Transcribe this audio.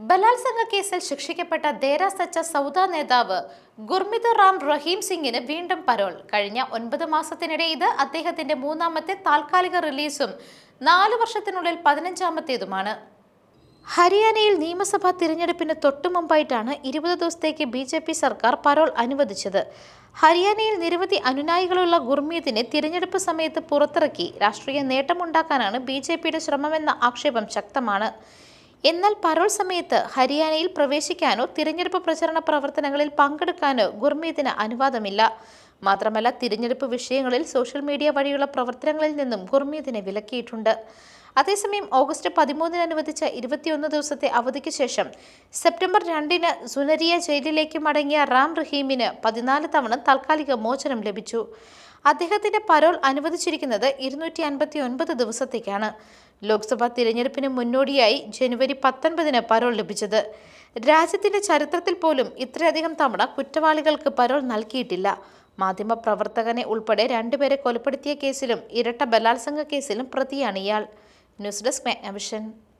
ബലാത്സംഗ കേസിൽ ശിക്ഷിക്കപ്പെട്ട ദേര സച്ച സൗദ നേതാവ് ഗുർമിത് റാം റഹീം സിംഗിന് വീണ്ടും പരോൾ. കഴിഞ്ഞ 9 മാസത്തിനിടെ ഇത് അദ്ദേഹത്തിന്റെ മൂന്നാമത്തെ താൽക്കാലിക റിലീസും 4 വർഷത്തിനുള്ളിൽ 15ാമത്തേതുമാണ്. ഹരിയാനയിൽ നിയമസഭാ തിരഞ്ഞെടുപ്പിന് തൊട്ടുമുമ്പായിട്ടാണ് 20 ദിവസത്തേക്ക് BJP സർക്കാർ പരോൾ അനുവദിച്ചത്. ഹരിയാനയിൽ നിരവധി അനുനായികളുള്ള ഗുർമീതിനെ തിരഞ്ഞെടുപ്പ് സമയത്ത് പുറത്തിറക്കി രാഷ്ട്രീയ നേട്ടമുണ്ടാക്കാനാണ് BJPയുടെ ശ്രമമെന്ന ആക്ഷേപം ശക്തമാണ്. എന്നാൽ പരോൾ സമയത്ത് ഹരിയാനയിൽ പ്രവേശിക്കാനോ തിരഞ്ഞെടുപ്പ് പ്രചരണ പ്രവർത്തനങ്ങളിൽ പങ്കെടുക്കാനോ ഗുർമീതിന് അനുവാദമില്ല. മാത്രമല്ല, തിരഞ്ഞെടുപ്പ് വിഷയങ്ങളിൽ സോഷ്യൽ മീഡിയ വഴിയുള്ള പ്രവർത്തനങ്ങളിൽ നിന്നും ഗുർമീതിനെ വിലക്കിയിട്ടുണ്ട്. അതേസമയം ഓഗസ്റ്റ് 13 അനുവദിച്ച 21 ദിവസത്തെ അവധിക്ക് ശേഷം സെപ്റ്റംബർ 2 സുനരിയ ജയിലിലേക്ക് മടങ്ങിയ റാം റഹീമിന് 14 തവണ താൽക്കാലിക മോചനം ലഭിച്ചു. അദ്ദേഹത്തിന്റെ പരോൾ അനുവദിച്ചിരിക്കുന്നത് 259 ദിവസത്തേക്കാണ്. ലോക്സഭാ തിരഞ്ഞെടുപ്പിന് മുന്നോടിയായി ജനുവരി 19 പരോൾ ലഭിച്ചത്. രാജ്യത്തിന്റെ ചരിത്രത്തിൽ പോലും ഇത്രയധികം തവണ കുറ്റവാളികൾക്ക് പരോൾ നൽകിയിട്ടില്ല. മാധ്യമപ്രവർത്തകനെ ഉൾപ്പെടെ 2 പേരെ കൊലപ്പെടുത്തിയ കേസിലും ഇരട്ട ബലാത്സംഗ കേസിലും പ്രതിയാണ് ഇയാൾ. News desk മെഗ്നവിഷൻ.